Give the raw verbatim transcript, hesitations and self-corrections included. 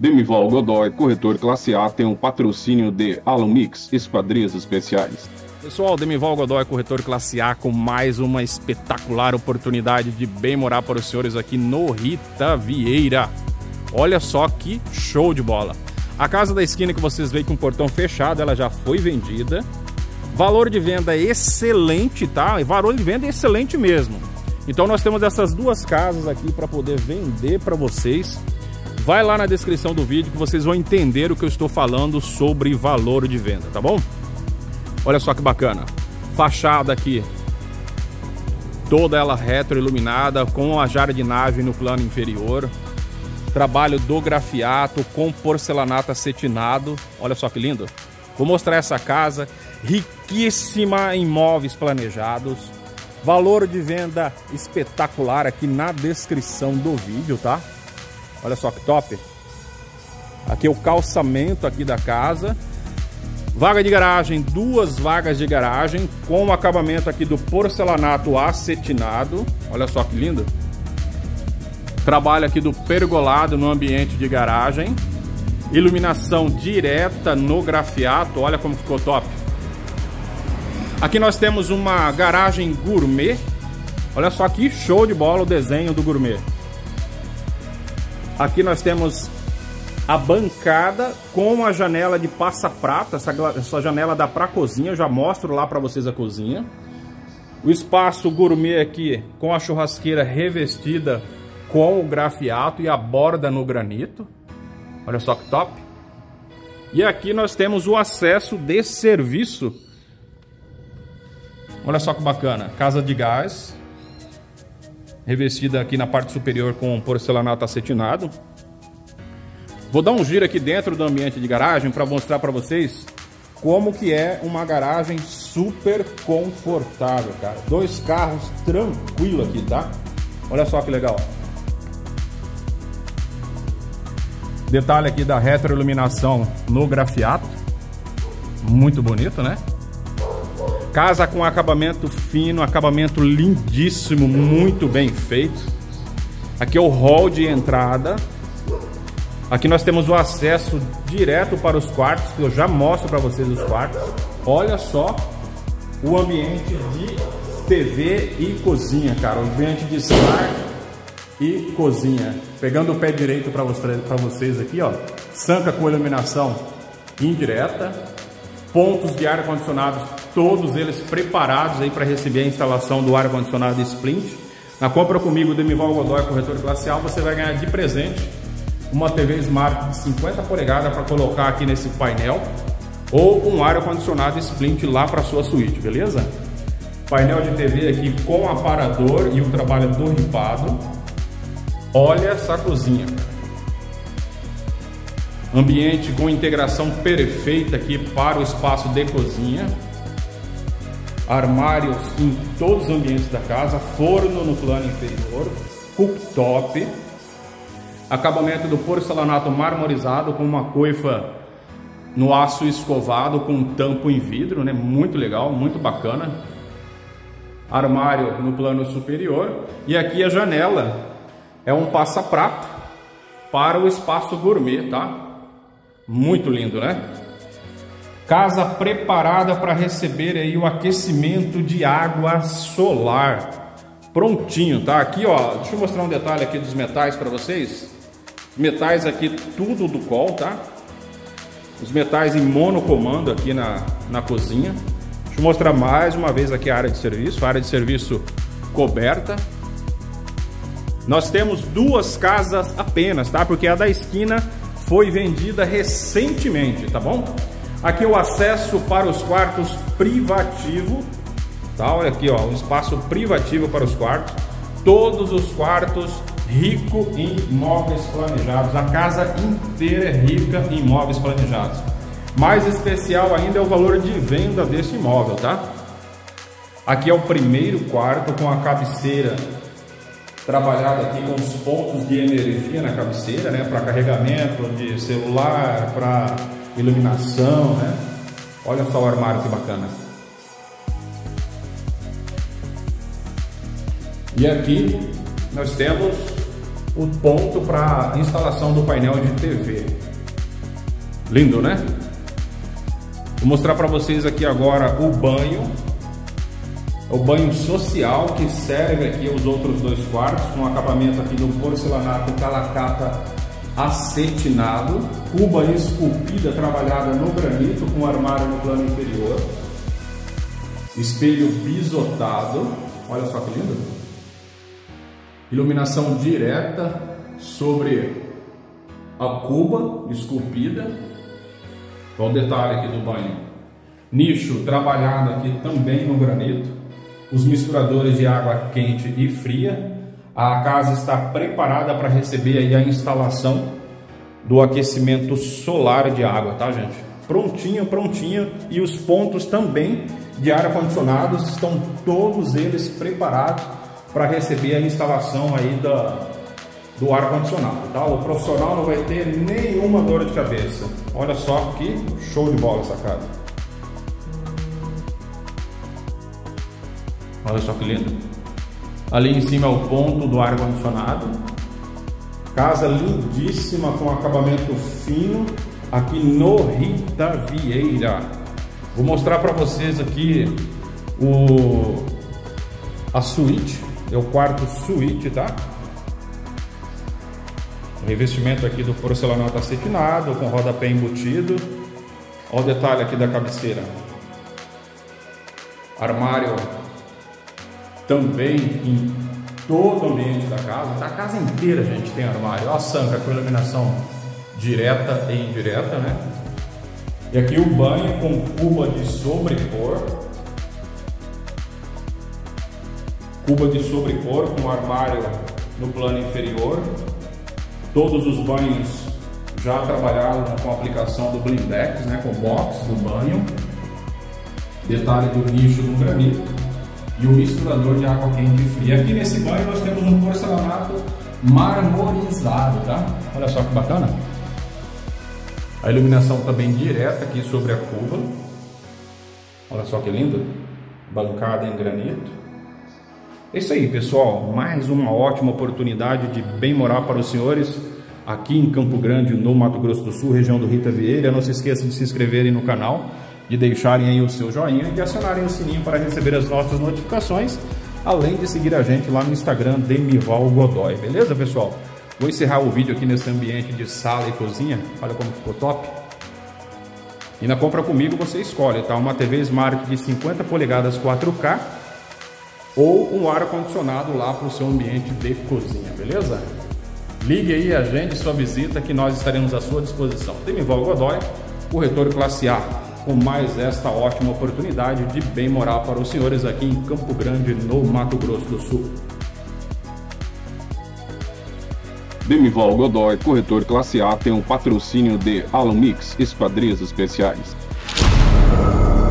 Demival Godoy, corretor classe A, tem um patrocínio de Alumix, Esquadrias Especiais. Pessoal, Demival Godoy, corretor classe A, com mais uma espetacular oportunidade de bem morar para os senhores aqui no Rita Vieira. Olha só que show de bola. A casa da esquina que vocês veem com o portão fechado, ela já foi vendida. Valor de venda excelente, tá? E valor de venda excelente mesmo. Então nós temos essas duas casas aqui para poder vender para vocês. Vai lá na descrição do vídeo que vocês vão entender o que eu estou falando sobre valor de venda, tá bom? Olha só que bacana. Fachada aqui, toda ela retroiluminada, com a jardinagem no plano inferior. Trabalho do grafiato com porcelanato acetinado. Olha só que lindo. Vou mostrar essa casa, riquíssima em móveis planejados. Valor de venda espetacular aqui na descrição do vídeo, tá? Olha só que top. Aqui é o calçamento aqui da casa. Vaga de garagem, duas vagas de garagem com o acabamento aqui do porcelanato acetinado. Olha só que lindo. Trabalho aqui do pergolado no ambiente de garagem. Iluminação direta no grafiato. Olha como ficou top. Aqui nós temos uma garagem gourmet. Olha só que show de bola o desenho do gourmet. Aqui nós temos a bancada com a janela de passa-prata. Essa, essa janela dá para a cozinha. Eu já mostro lá para vocês a cozinha. O espaço gourmet aqui com a churrasqueira revestida com o grafiato e a borda no granito. Olha só que top. E aqui nós temos o acesso de serviço. Olha só que bacana. Casa de gás. Revestida aqui na parte superior com porcelanato acetinado. Vou dar um giro aqui dentro do ambiente de garagem para mostrar para vocês como que é uma garagem super confortável, cara. Dois carros tranquilo aqui, tá? Olha só que legal. Detalhe aqui da retroiluminação no grafiato. Muito bonito, né? Casa com acabamento fino, acabamento lindíssimo, muito bem feito. Aqui é o hall de entrada. Aqui nós temos o acesso direto para os quartos, que eu já mostro para vocês os quartos. Olha só o ambiente de T V e cozinha, cara. O ambiente de smart e cozinha. Pegando o pé direito para vocês aqui, ó. Sanca com iluminação indireta. Pontos de ar-condicionado, todos eles preparados aí para receber a instalação do ar-condicionado Splint. Na compra comigo, Demival Godoy, corretor classe A, você vai ganhar de presente uma T V Smart de cinquenta polegadas para colocar aqui nesse painel, ou um ar-condicionado Splint lá para sua suíte, beleza? Painel de T V aqui com aparador e o trabalho do ripado. Olha essa cozinha, cara. Ambiente com integração perfeita aqui para o espaço de cozinha. Armários em todos os ambientes da casa. Forno no plano inferior. Cooktop. Acabamento do porcelanato marmorizado com uma coifa no aço escovado com tampo em vidro, né? Muito legal, muito bacana. Armário no plano superior. E aqui a janela é um passa-prato para o espaço gourmet, tá? Muito lindo, né? Casa preparada para receber aí o aquecimento de água solar. Prontinho, tá? Aqui, ó, deixa eu mostrar um detalhe aqui dos metais para vocês. Metais aqui tudo do Col, tá? Os metais em monocomando aqui na, na cozinha. Deixa eu mostrar mais uma vez aqui a área de serviço. A área de serviço coberta. Nós temos duas casas apenas, tá? Porque a da esquina foi vendida recentemente, tá bom? Aqui o acesso para os quartos privativo, tá? Olha aqui, ó, um espaço privativo para os quartos. Todos os quartos rico em móveis planejados. A casa inteira é rica em móveis planejados. Mais especial ainda é o valor de venda desse imóvel, tá? Aqui é o primeiro quarto com a cabeceira trabalhada aqui com os pontos de energia na cabeceira, né, para carregamento de celular, para iluminação, né? Olha só o armário que bacana. E aqui nós temos o ponto para instalação do painel de T V. Lindo, né? Vou mostrar para vocês aqui agora o banho. O banho social que serve aqui os outros dois quartos, com acabamento aqui do porcelanato calacata acetinado, cuba esculpida trabalhada no granito com armário no plano inferior, espelho bisotado, olha só que lindo, iluminação direta sobre a cuba esculpida. Olha o detalhe aqui do banho, nicho trabalhado aqui também no granito, os misturadores de água quente e fria. A casa está preparada para receber aí a instalação do aquecimento solar de água, tá, gente? Prontinho, prontinho. E os pontos também de ar-condicionado estão todos eles preparados para receber a instalação aí da, do ar-condicionado, tá? O profissional não vai ter nenhuma dor de cabeça. Olha só que show de bola essa casa. Olha só que lindo. Ali em cima é o ponto do ar-condicionado. Casa lindíssima com acabamento fino aqui no Rita Vieira. Vou mostrar para vocês aqui o a suíte, é o quarto suíte, tá? O revestimento aqui do porcelanato acetinado com rodapé embutido. Olha o detalhe aqui da cabeceira. Armário também em todo o ambiente da casa. A casa inteira, gente, tem armário. Olha a sanca com iluminação direta e indireta, né? E aqui o banho com cuba de sobrepor. Cuba de sobrepor com armário no plano inferior. Todos os banhos já trabalhados com a aplicação do blindex, né? Com o box do banho. Detalhe do nicho no granito. E o misturador de água quente e fria. Aqui nesse banho nós temos um porcelanato marmorizado, tá? Olha só que bacana. A iluminação também direta aqui sobre a cuba. Olha só que lindo. Bancada em granito. É isso aí, pessoal. Mais uma ótima oportunidade de bem morar para os senhores aqui em Campo Grande, no Mato Grosso do Sul, região do Rita Vieira. Não se esqueçam de se inscreverem no canal, de deixarem aí o seu joinha e de acionarem o sininho para receber as nossas notificações, além de seguir a gente lá no Instagram, Demival Godoy, beleza, pessoal? Vou encerrar o vídeo aqui nesse ambiente de sala e cozinha, olha como ficou top. E na compra comigo você escolhe, tá? Uma T V Smart de cinquenta polegadas quatro K ou um ar-condicionado lá para o seu ambiente de cozinha, beleza? Ligue aí, agende sua visita que nós estaremos à sua disposição. Demival Godoy, corretor classe A, com mais esta ótima oportunidade de bem morar para os senhores aqui em Campo Grande, no Mato Grosso do Sul. Demival Godoy, corretor classe A, tem um patrocínio de Alumix Esquadrias Especiais.